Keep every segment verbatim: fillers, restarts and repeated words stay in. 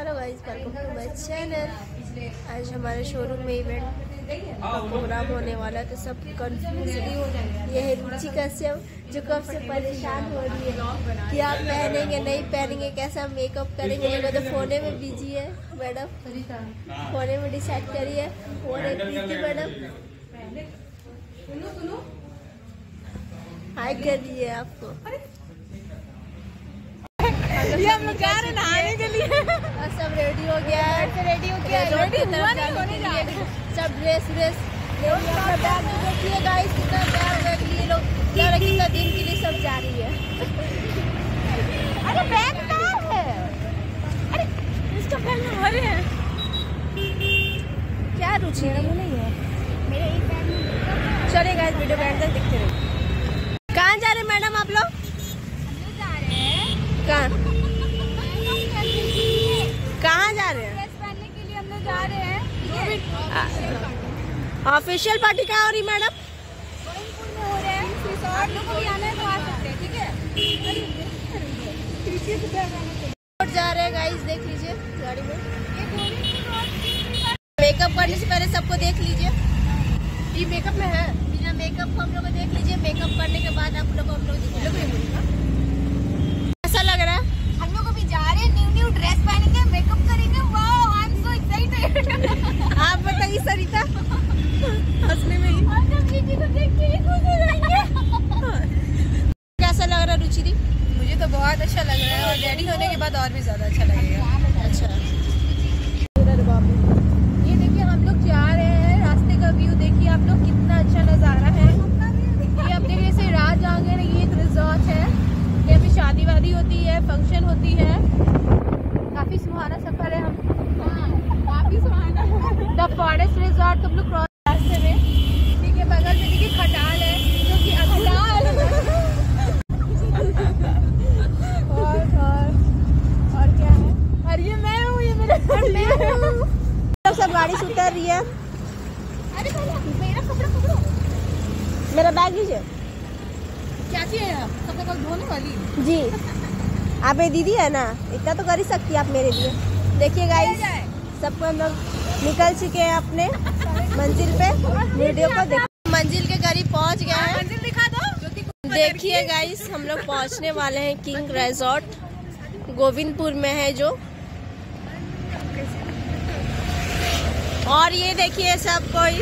Hello guys, welcome to my channel. आज हमारे showroom में इवेंट का प्रोग्राम होने वाला है, तो सब कंफ्यूज ये है रुचि कश्यप जो कब से परेशान हो रही है कि आप पहनेंगे नहीं पहनेंगे, कैसा मेकअप करेंगे। वो तो फोने में बिजी है मैडम, फोने में डिसाइड करिए। और एक प्रीति मैडम हाय कर रही है आपको। ये हम लोग जा रहे हैं नहाने के लिए और सब रेडी हो गया है, रेडी हो गया है सब ड्रेस व्रेस। बैग देखिए गाइस, कितना बैग बैग लिए लोग जा रहे, कितना दिन के लिए सब जा रही है। अरे बैग कहाँ है? अरे इसका बैग हमारे है। क्या रुचि नहीं है मेरे एक बैग में। चले गाइस, वीडियो बैठ तक दिखते रहे। कहाँ जा रहे मैडम आप लोग? जा रहे हैं कहाँ कहाँ जा रहे हैं? ड्रेस पहनने के लिए हम लोग जा रहे हैं। ऑफिशियल पार्टी कहाँ हो रही मैडम? गोविंदपुर में हो रहे हैं। आप लोग को भी आना है तो आ सकते हैं, ठीक है? जा रहे हैं गाइस, देख लीजिए गाड़ी में। मेकअप करने से पहले सबको देख लीजिए, ये मेकअप में है। बिना मेकअप को हम लोग को देख लीजिए, मेकअप करने के बाद आप लोग को हम लोग कैसा लग रहा है? हम लोग अभी जा रहे हैं, न्यू न्यू ड्रेस पहनेंगे, मेकअप करेंगे। Wow, I am so excited. आप बताइए सरिता, हंसने में ही हम सब दीदी को देख के ही खुश हो जाएंगे। कैसा लग रहा है रुचि दी? मुझे तो बहुत अच्छा लग रहा है और रेडी होने के बाद और भी ज्यादा अच्छा लगेगा। अच्छा, ये देखिए हम लोग जा रहे हैं, रास्ते का व्यू देखिए आप लोग, कितना अच्छा नजारा है। ये अपने जैसे राज आगे ये एक रिजॉर्ट है, यहाँ पे शादी वादी होती है, फंक्शन होती है। काफी सुहाना सफर है। हम काफी सुहाना द फॉरेस्ट रिजॉर्ट हम लोग क्रॉस रास्ते में। ठीक है, बगल में देखिए खटाल है जो कि खटाल और और और क्या है? और ये मैं हूँ, ये मेरा मैं हूँ। सब गाड़ी से उतर रही है। अरे मेरा कपड़ा पकड़ो, मेरा बैग लीजिए। क्या चीज है? कपड़ा धोने वाली जी, आप ये दीदी है ना, इतना तो कर ही सकती है आप मेरे लिए। देखिए गाइस, सबको हम लोग निकल चुके हैं अपने मंजिल पे। वीडियो को देख, मंजिल के करीब पहुंच गए हैं। मंजिल दिखा दो। देखिए गाइस, हम लोग पहुंचने वाले हैं किंग रिजॉर्ट, गोविंदपुर में है जो। और ये देखिए सब कोई,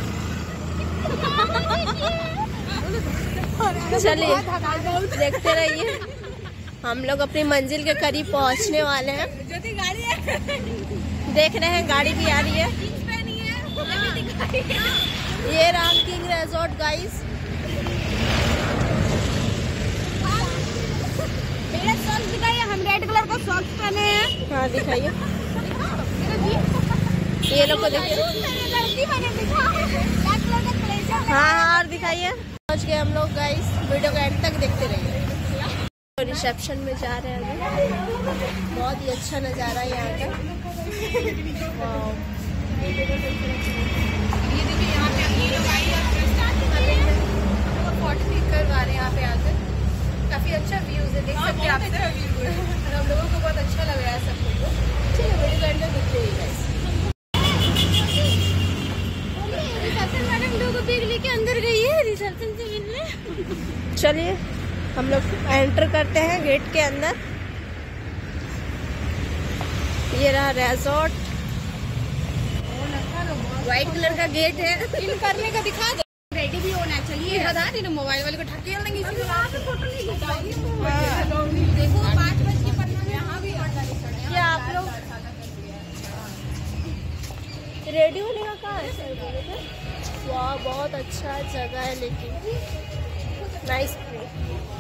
चलिए देखते रहिए। हम लोग अपनी मंजिल के करीब पहुंचने वाले हैं। गाड़ी है, देख रहे हैं गाड़ी भी आ रही है। ये राम किंग रिजॉर्ट गाइस। मेरा सॉक्स दिखाइए, हम रेड कलर का सॉक्स पहने हैं। हाँ दिखाइए, ये लोग को देखिए। हाँ हाँ, और दिखाइए। पहुंच गए हम लोग गाइस, वीडियो का एंड तक देखते रहिए। रिसेप्शन में जा रहे हैं अभी। बहुत ही अच्छा नज़ारा है यहाँ का। ये देखिए यहाँ पे ये लोग आई और स्टार्टिंग कर रहे हैं, फोटो क्लिक करवा रहे हैं यहाँ पे आकर। काफी अच्छा व्यूज है, देख सकते हैं आप। हम लोगों को बहुत अच्छा लग रहा है सब कुछ। चलिए वीडियो का एंड तक देखते रहिए गाइस। मैडम लोगों बैग लेके अंदर गई है रिसेप्शन से मिलने। चलिए हम लोग एंटर करते हैं गेट के अंदर। ये रहा रिजॉर्ट, व्हाइट कलर का गेट है। इन करने का दिखा दो, रेडी भी होना चाहिए। बता दी ना, मोबाइल वाले को ढकेल देंगे। इसी फोटो नहीं खिंचवाएंगे। देखो पाँच बज के पन्ना में यहाँ भी क्या आप लोग रेडी होने का कहाँ है सर? वाह, बहुत अच्छा जगह है, लेकिन नाइस प्लेस।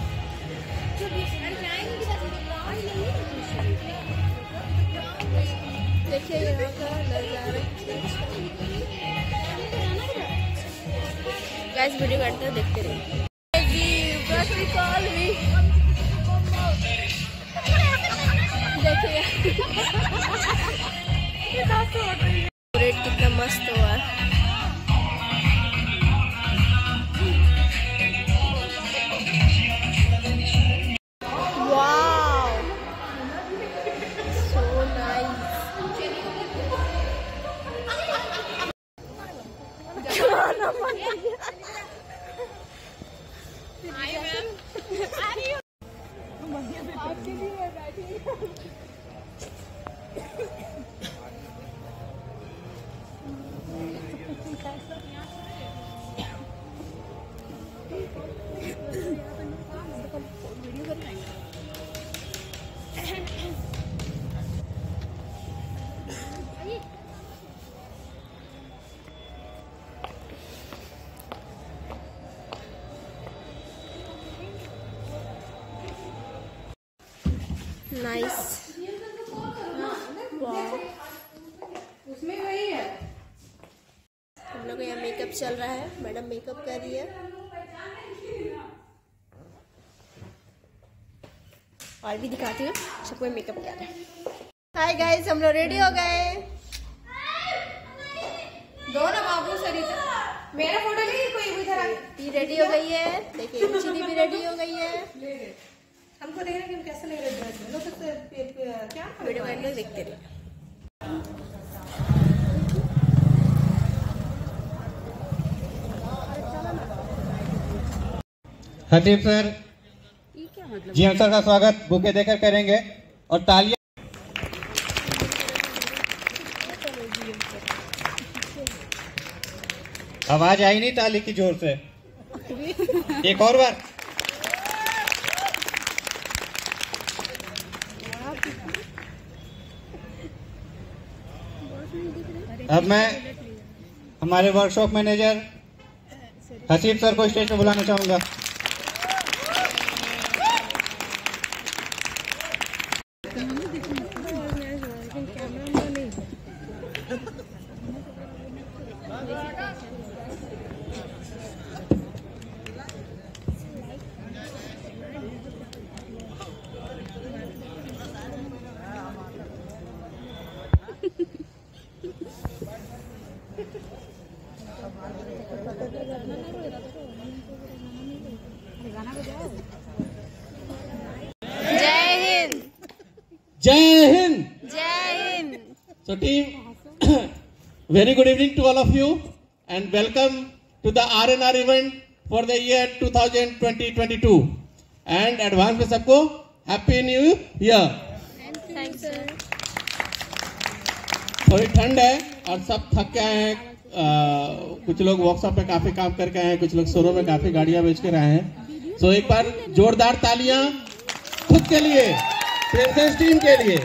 देखिए यहाँ का नज़ारा। गाइस वीडियो करते हैं, देखते रहिए। देखिए रेट कितना मस्त हुआ है। Wow, so nice. नाइस। उसमें वही है। हम लोग यहाँ मेकअप चल रहा है, मैडम मेकअप कर रही है। और भी दिखाती हूँ सबको मेकअप कर रहे हैं। हाय गाइस, हम लोग रेडी हो गए। दो ना बाबू सरिता, मेरा फोटो ले कोई इधर आ। ये रेडी हो गई है, देखिए रुचि भी रेडी हो गई है। हमको देख रहे कि हम कैसे लग रहे ड्रेस में। लोग क्या वीडियो में लोग देखते रहे। हसीब सर, जीएम सर का स्वागत बुके देकर करेंगे और तालियां। आवाज आई नहीं ताली की जोर से। एक और बार। अब मैं हमारे वर्कशॉप मैनेजर हसीब सर को स्टेज पर बुलाना चाहूंगा। जय हिंद। जय हिंद। जय Hind. So team, very good evening to all of you and welcome to the R N R event for the year twenty twenty to twenty-two and advance में सबको Happy New Year। Thanks sir. थोड़ी ठंड है और सब थक के आए हैं। आ, कुछ लोग वर्कशॉप पे काफी काम करके आए हैं, कुछ लोग शोरूम में काफी गाड़ियां बेच कर आए हैं। सो एक बार जोरदार तालियां खुद के लिए, प्रिंसेस टीम के लिए।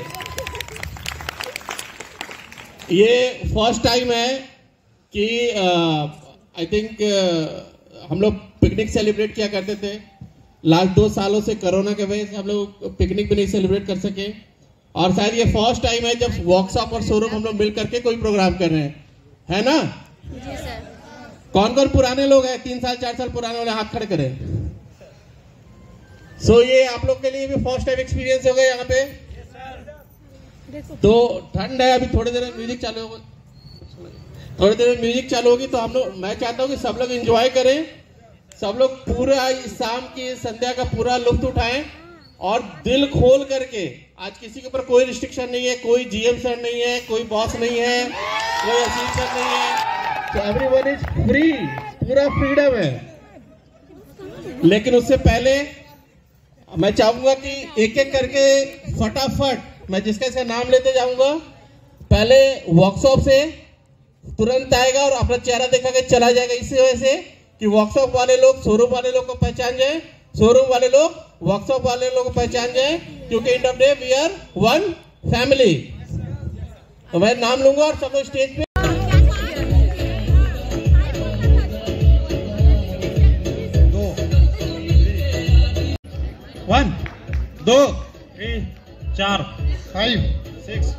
ये फर्स्ट टाइम है कि आई थिंक हम लोग पिकनिक सेलिब्रेट किया करते थे। लास्ट दो सालों से कोरोना के वजह से हम लोग पिकनिक भी नहीं सेलिब्रेट कर सके और शायद ये फर्स्ट टाइम है जब वर्कशॉप और शोरूम हम लोग मिल करके कोई प्रोग्राम कर रहे हैं, है ना? जी सर। कौन कौन पुराने लोग हैं? तीन साल चार साल पुराने वाले हाथ खड़े करें। सो so, ये आप लोग के लिए भी फर्स्ट टाइम एक्सपीरियंस हो गया यहाँ पे। तो ठंड है, अभी थोड़ी देर में म्यूजिक चालू होगा, थोड़ी देर में म्यूजिक चालू होगी तो हम लोग, मैं चाहता हूँ कि सब लोग एंजॉय करें, सब लोग पूरा शाम की संध्या का पूरा लुत्फ उठाएं और दिल खोल करके। आज किसी के ऊपर कोई रिस्ट्रिक्शन नहीं है, कोई जीएम सर नहीं है, कोई बॉस नहीं है, कोई असीम सर नहीं है, तो एवरीवन इज फ्री, पूरा फ्रीडम है। लेकिन उससे पहले मैं चाहूंगा कि एक एक करके फटाफट मैं जिसका इसका नाम लेते जाऊंगा। पहले वर्कशॉप से तुरंत आएगा और अपना चेहरा देखा के चला जाएगा, इसी वजह से कि वर्कशॉप वाले लोग शोरूम वाले लोग को पहचान जाए, शोरूम वाले लोग वर्कशॉप वाले लोग को पहचान जाए, क्योंकि end of day we are one family. तो मैं नाम लूंगा और सब लोग स्टेज पे वन दो तीन चार five six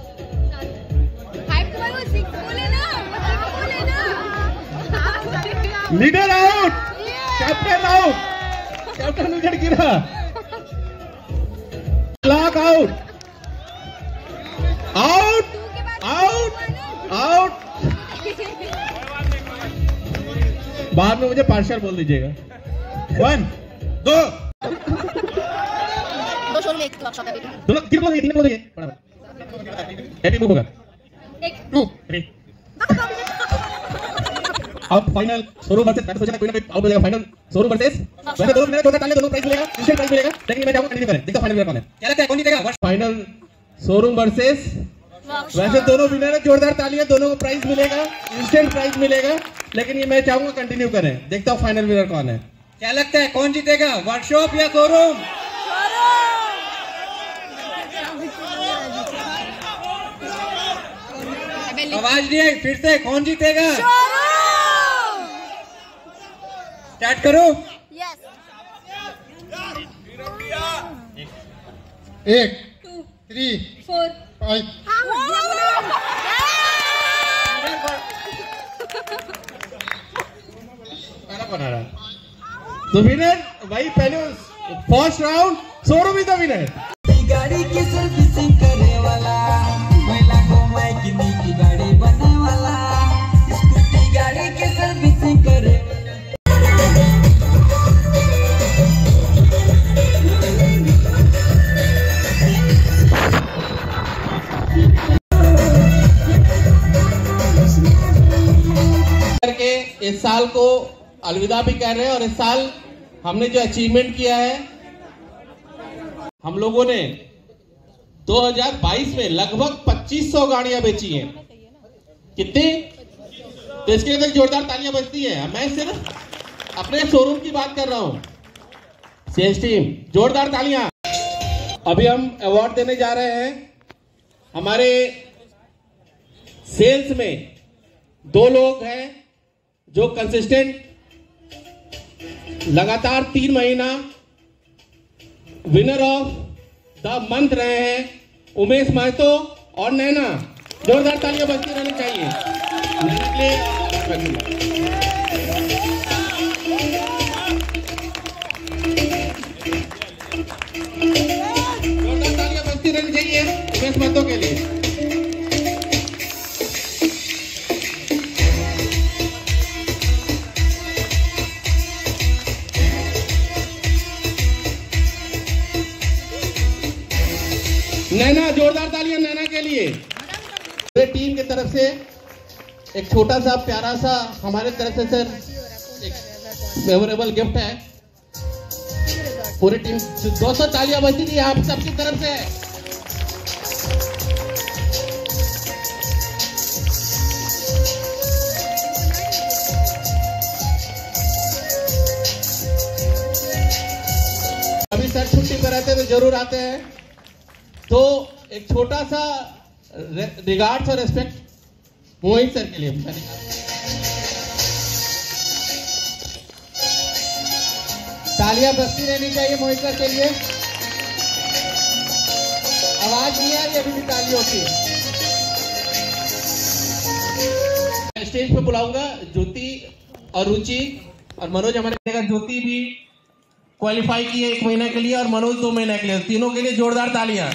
leader out, captain out, captain wicket गिरा, clock out, out out out. बाद में मुझे पार्शियल बोल दीजिएगा। वन दो दो शोरूम एक वर्कशॉप है। दो तीन बोल तीन बोल हैप्पी मूव होगा। एक टू थ्री अब फाइनल शोरूम वर्सेस, मैंने सोचा कोई ना कोई आउट हो जाएगा। फाइनल शोरूम वर्सेस, वैसे दोनों मेरे टोटल दोनों प्राइस मिलेगा, इंस्टेंट प्राइस मिलेगा, लेकिन मैं चाहूंगा कंटिन्यू करें। देखो फाइनल विनर कौन है, क्या लगता है कौन जीतेगा? फाइनल शोरूम वर्सेस, वैसे दोनों विनर है, जोरदार तालियां, दोनों को प्राइस मिलेगा, इंस्टेंट प्राइस मिलेगा, लेकिन ये मैं चाहूंगा कंटिन्यू करें। देखता हूं फाइनल विनर कौन है। क्या लगता है कौन जीतेगा, वर्कशॉप या शोरूम? आवाज नहीं आई, फिर से कौन जीतेगा? स्टार्ट करो। यस। एक, थ्री, फोर, फाइव। बना रहा तो विनर भाई पहले फर्स्ट राउंड शोरूम ही तो विनर। गाड़ी की सर्विसिंग करे वाला, महिला को मैकेनिक की गाड़ी बने वाला, स्कूटी गाड़ी की सर्विसिंग करे करके इस साल को अलविदा भी कर रहे हैं। और इस साल हमने जो अचीवमेंट किया है, हम लोगों ने दो हज़ार बाईस में लगभग पच्चीस सौ गाड़ियां बेची हैं। कितनी? तो इसके लिए जोरदार तालियां बजती हैं। मैं सिर्फ अपने शोरूम की बात कर रहा हूं। सेल्स टीम जोरदार तालियां। अभी हम अवार्ड देने जा रहे हैं। हमारे सेल्स में दो लोग हैं जो कंसिस्टेंट लगातार तीन महीना विनर ऑफ द मंथ रहे हैं, उमेश महतो और नैना। जोरदार तालियां बजती रहनी चाहिए नैना के लिए। जोरदार तालियां बजती रहनी चाहिए उमेश महतो के लिए। नैना, जोरदार तालियां नैना के लिए। पूरे टीम की तरफ से एक छोटा सा प्यारा सा हमारे तरफ से सर एक मेमोरेबल गिफ्ट है। पूरी टीम दो सौ तालियां बजती थी आप सबकी तरफ से। अभी सर छुट्टी पर रहते तो जरूर आते हैं, तो एक छोटा सा रिगार्ड्स और रेस्पेक्ट मोहित सर के लिए। तालियां बजती रहनी चाहिए मोहित सर के लिए। आवाज नहीं आ रही अभी भी तालियों की। स्टेज पे बुलाऊंगा ज्योति और रुचि और मनोज। हमारे ज्योति भी क्वालिफाई की है एक महीना के लिए और मनोज दो महीना के लिए। तीनों के लिए जोरदार तालियां।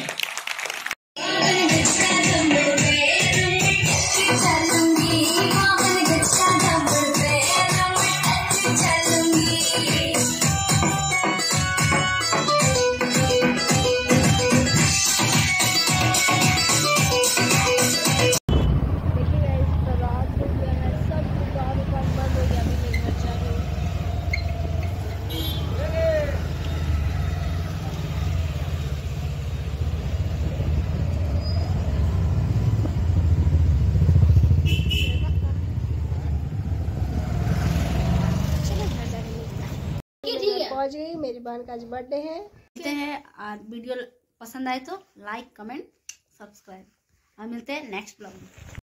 पहुंच गई। मेरी बहन का आज बर्थडे है। मिलते हैं और वीडियो पसंद आए तो लाइक कमेंट सब्सक्राइब और मिलते हैं नेक्स्ट ब्लॉग में।